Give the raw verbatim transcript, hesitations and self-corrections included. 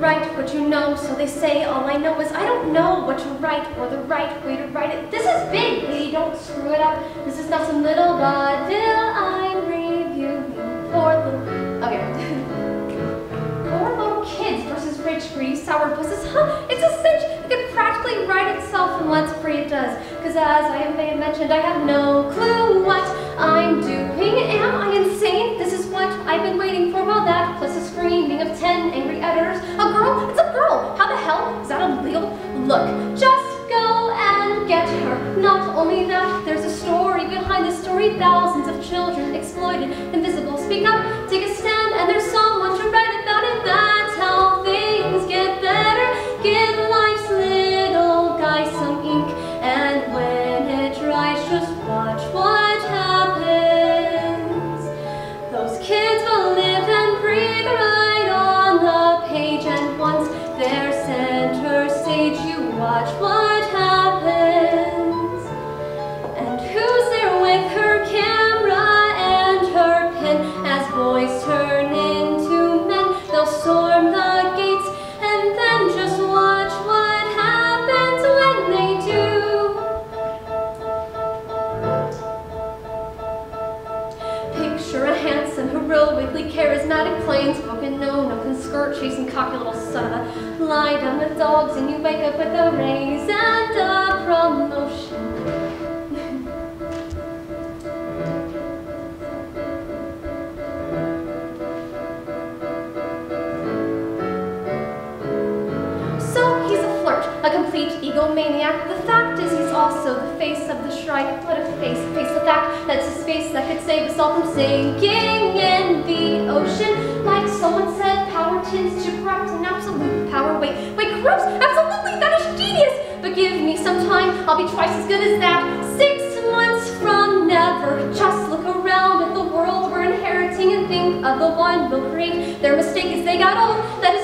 write what you know, so they say. All I know is I don't know what to write or the right way to write it. This is big, lady, don't screw it up. This is not some little vaudeville I'm reviewing for little... Okay. Poor little kids versus rich, greedy sourpusses. Huh, it's a cinch. It could practically write itself, and let's pray it does. Because as I may have mentioned, I have no clue what I'm doing. Am I insane? This is what I've been waiting for. Well, that plus the screaming of ten angry editors. A girl? It's a girl! How the hell? Is that illegal? Look, just go and get her. Not only that, there's a story behind the story. Thousands of children exploited, invisible. Speak up, take a stand, and there's someone to write about it. That's how things get better. Give life's little guy some ink, and when it dries, just watch what happens. Those kids will live and breathe right on the page, and once they're center stage, you watch what happens. And who's there with her camera and her pen? As boys turn into men, they'll storm the gates, and then just watch what happens when they do. Picture a handsome, heroically charismatic, plain-spoken, no-nothing, skirt-chasing, cocky little son of a... Lie down with dogs and you wake up with a raise and a promotion. So he's a flirt, a complete egomaniac. The fact is he's also the face of the Shrike. What a face, face the fact that's his face that could save us all from sinking in the ocean. Like someone said, power tends to corrupt, and absolute power, wait, wait, corrupts? Absolutely, that is genius! But give me some time, I'll be twice as good as that. Six months from never, just look around at the world we're inheriting and think of the one we'll create. Their mistake is they got old, that